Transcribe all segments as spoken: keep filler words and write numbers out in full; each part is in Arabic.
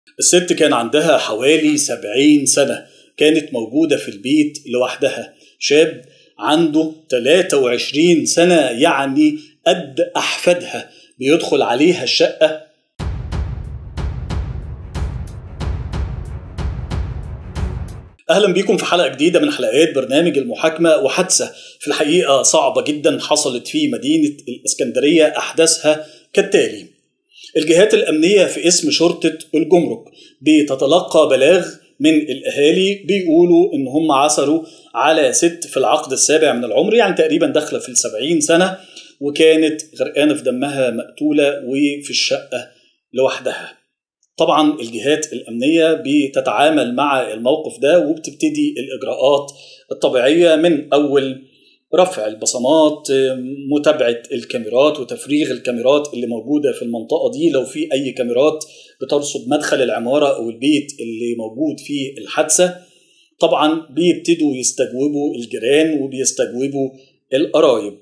الست كان عندها حوالي سبعين سنة، كانت موجودة في البيت لوحدها. شاب عنده تلاتة وعشرين سنة، يعني قد أحفادها، بيدخل عليها الشقة. أهلا بيكم في حلقة جديدة من حلقات برنامج المحاكمة وحادثة في الحقيقة صعبة جدا حصلت في مدينة الإسكندرية، أحداثها كالتالي. الجهات الأمنية في اسم شرطة الجمرك بتتلقى بلاغ من الأهالي بيقولوا إن هم عثروا على ست في العقد السابع من العمر، يعني تقريبا داخلة في السبعين سنة، وكانت غرقانة في دمها مقتولة وفي الشقة لوحدها. طبعا الجهات الأمنية بتتعامل مع الموقف ده وبتبتدي الإجراءات الطبيعية، من أول رفع البصمات، متابعة الكاميرات وتفريغ الكاميرات اللي موجودة في المنطقة دي لو في أي كاميرات بترصد مدخل العمارة أو البيت اللي موجود فيه الحادثة. طبعا بيبتدوا يستجوبوا الجيران وبيستجوبوا القرايب.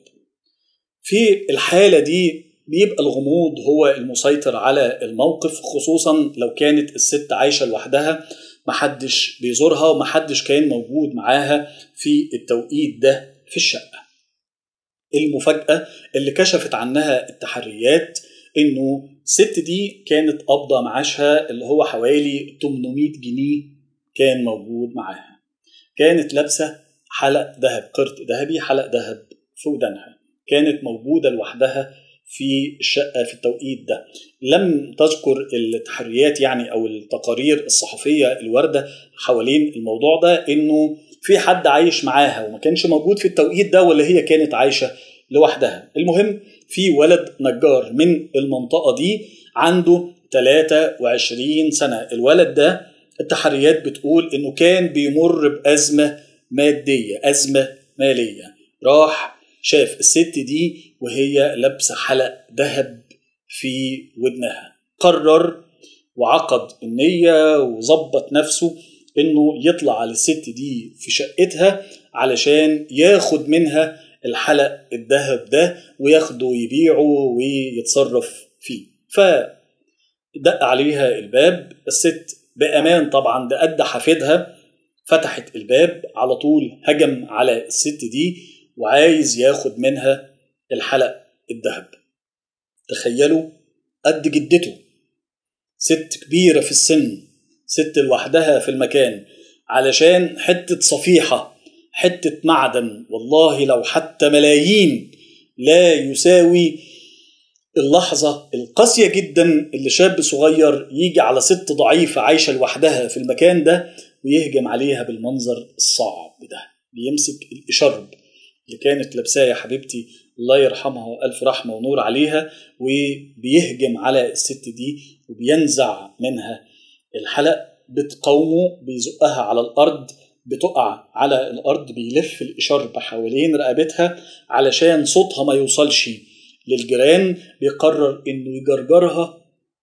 في الحالة دي بيبقى الغموض هو المسيطر على الموقف، خصوصا لو كانت الست عايشة لوحدها، محدش بيزورها ومحدش كان موجود معاها في التوقيت ده في الشقة. المفاجأة اللي كشفت عنها التحريات انه الست دي كانت قابضة معاشها اللي هو حوالي تمنمية جنيه كان موجود معاها. كانت لابسة حلق ذهب، قرط ذهبي، حلق ذهب في ودانها. كانت موجودة لوحدها في الشقة في التوقيت ده. لم تذكر التحريات يعني أو التقارير الصحفية الواردة حوالين الموضوع ده إنه في حد عايش معاها وما كانش موجود في التوقيت ده، ولا هي كانت عايشة لوحدها. المهم في ولد نجار من المنطقة دي عنده تلاتة وعشرين سنة. الولد ده التحريات بتقول إنه كان بيمر بأزمة مادية، أزمة مالية. راح شاف الست دي وهي لابسة حلق ذهب في ودنها، قرر وعقد النية وظبط نفسه انه يطلع على الست دي في شقتها علشان ياخد منها الحلق الذهب ده وياخده ويبيعه ويتصرف فيه. فدق عليها الباب الست بأمان، طبعا ده قد حفيدها. فتحت الباب على طول، هجم على الست دي وعايز ياخد منها الحلق الذهب. تخيلوا، قد جدته، ست كبيرة في السن، ست لوحدها في المكان، علشان حتة صفيحة، حتة معدن، والله لو حتى ملايين لا يساوي اللحظة القاسية جدا اللي شاب صغير يجي على ست ضعيفة عايشة لوحدها في المكان ده ويهجم عليها بالمنظر الصعب ده. بيمسك الإشارب اللي كانت لابساه يا حبيبتي الله يرحمها ألف رحمة ونور عليها، وبيهجم على الست دي وبينزع منها الحلق. بتقاومه، بيزقها على الأرض، بتقع على الأرض، بيلف الإشارب حوالين رقبتها علشان صوتها ما يوصلش للجيران. بيقرر إنه يجرجرها،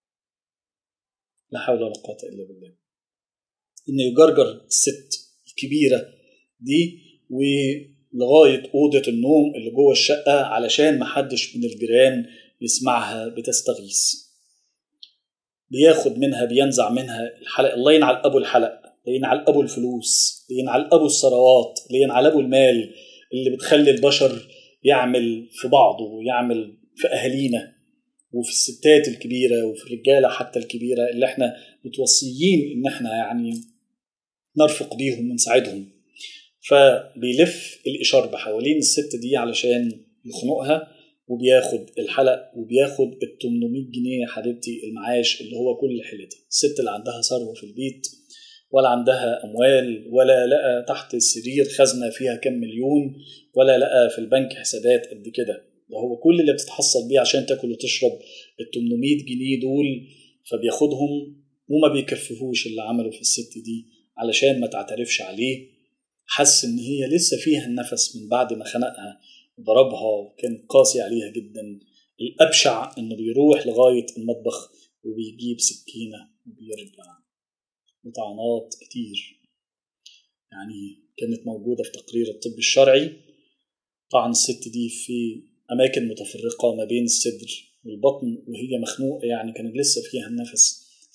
لا حول ولا قوة إلا بالله، إنه يجرجر الست الكبيرة دي ولغاية أوضة النوم اللي جوه الشقة علشان محدش من الجيران يسمعها بتستغيث. بياخد منها، بينزع منها الحلق. الله ينعل أبو الحلق، ينعل أبو الفلوس، ينعل أبو الثروات، ينعل أبو المال اللي بتخلي البشر يعمل في بعضه ويعمل في أهالينا وفي الستات الكبيرة وفي الرجالة حتى الكبيرة اللي احنا متوصيين ان احنا يعني نرفق بيهم ونساعدهم. فبيلف الإشارب حوالين الست دي علشان يخنقها، وبياخد الحلق وبياخد التمنمية جنيه يا حبيبتي المعاش اللي هو كل حيلتها. الست اللي عندها ثروة في البيت ولا عندها أموال، ولا لقى تحت السرير خزنة فيها كم مليون، ولا لقى في البنك حسابات قد كده. ده هو كل اللي بتتحصل بيه عشان تاكل وتشرب التمنمية جنيه دول، فبياخدهم وما بيكفيهوش اللي عمله في الست دي علشان ما تعترفش عليه. حس ان هي لسه فيها النفس من بعد ما خنقها وضربها وكان قاسي عليها جدا. الأبشع انه بيروح لغاية المطبخ وبيجيب سكينة وبيرجع. وطعنات كتير يعني كانت موجودة في تقرير الطب الشرعي. طعن الست دي في أماكن متفرقة ما بين الصدر والبطن وهي مخنوقة، يعني كان لسه فيها النفس.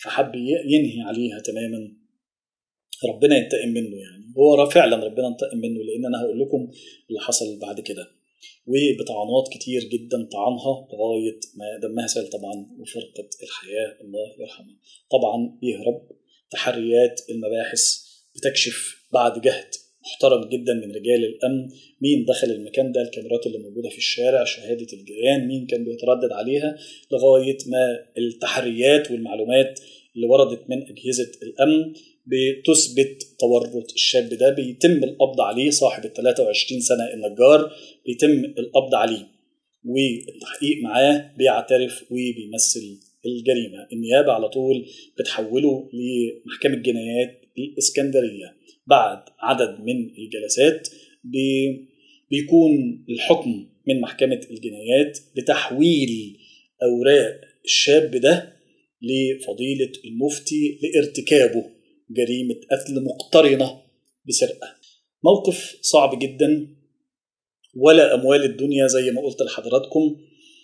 فحب ينهي عليها تماما. ربنا ينتقم منه، يعني هو فعلا ربنا انتقم منه، لان انا هقول لكم اللي حصل بعد كده. وبطعنات كتير جدا طعنها لغايه ما دمها سال طبعا وفرقت الحياه، الله يرحمها. طبعا بيهرب. تحريات المباحث بتكشف بعد جهد محترم جدا من رجال الامن مين دخل المكان ده، الكاميرات اللي موجوده في الشارع، شهاده الجيران، مين كان بيتردد عليها، لغايه ما التحريات والمعلومات اللي وردت من اجهزه الامن بتثبت تورط الشاب ده. بيتم القبض عليه، صاحب ال ثلاثة وعشرين سنه النجار بيتم القبض عليه، والتحقيق معاه بيعترف وبيمثل الجريمه. النيابه على طول بتحوله لمحكمه جنايات الاسكندريه. بعد عدد من الجلسات بي بيكون الحكم من محكمه الجنايات بتحويل اوراق الشاب ده لفضيله المفتي لارتكابه جريمه قتل مقترنه بسرقه. موقف صعب جدا، ولا اموال الدنيا زي ما قلت لحضراتكم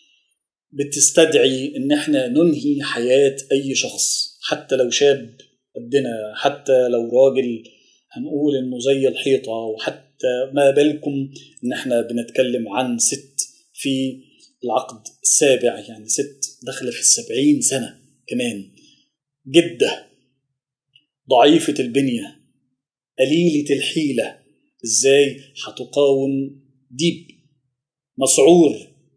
بتستدعي ان احنا ننهي حياه اي شخص، حتى لو شاب قدنا، حتى لو راجل هنقول انه زي الحيطه، وحتى ما بالكم ان احنا بنتكلم عن ست في العقد السابع، يعني ست داخله في السبعين سنه كمان، جده ضعيفه البنيه قليله الحيله. ازاي هتقاوم ديب مسعور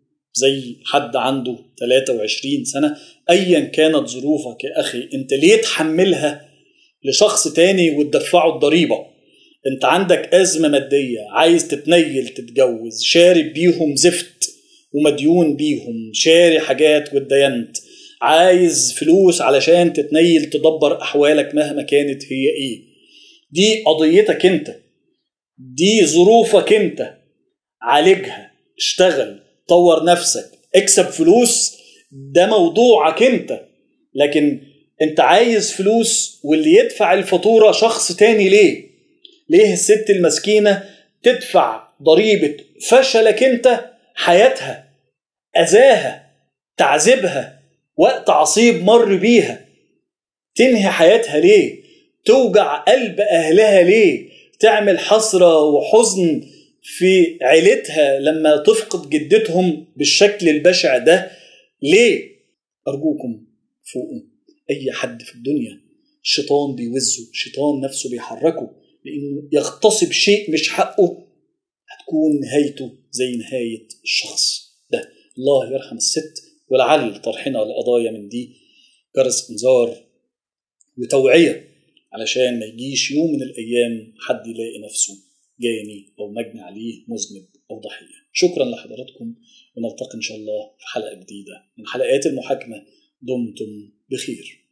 زي حد عنده ثلاثة وعشرين سنة؟ ايا كانت ظروفك يا اخي، انت ليه تحملها لشخص تاني وتدفعه الضريبة؟ انت عندك ازمة مادية، عايز تتنيل، تتجوز، شارب بيهم زفت ومديون بيهم، شاري حاجات واتدينت، عايز فلوس علشان تتنيل تدبر احوالك مهما كانت هي ايه. دي قضيتك انت، دي ظروفك انت، عالجها، اشتغل، طور نفسك، اكسب فلوس، ده موضوعك انت. لكن انت عايز فلوس واللي يدفع الفاتورة شخص تاني ليه؟ ليه الست المسكينة تدفع ضريبة فشلك انت، حياتها، اذاها، تعذيبها، وقت عصيب مر بيها، تنهي حياتها ليه؟ توجع قلب اهلها ليه؟ تعمل حسرة وحزن في عيلتها لما تفقد جدتهم بالشكل البشع ده ليه؟ أرجوكم فوقوا. أي حد في الدنيا الشيطان بيوزه، الشيطان نفسه بيحركه لأنه يغتصب شيء مش حقه، هتكون نهايته زي نهاية الشخص ده. الله يرحم الست، ولعل طرحنا القضايا من دي جرس انذار وتوعية علشان ما يجيش يوم من الأيام حد يلاقي نفسه جاني أو مجني عليه مذنب أو ضحية. شكرا لحضراتكم، ونلتقي إن شاء الله في حلقة جديدة من حلقات المحاكمة. دمتم بخير.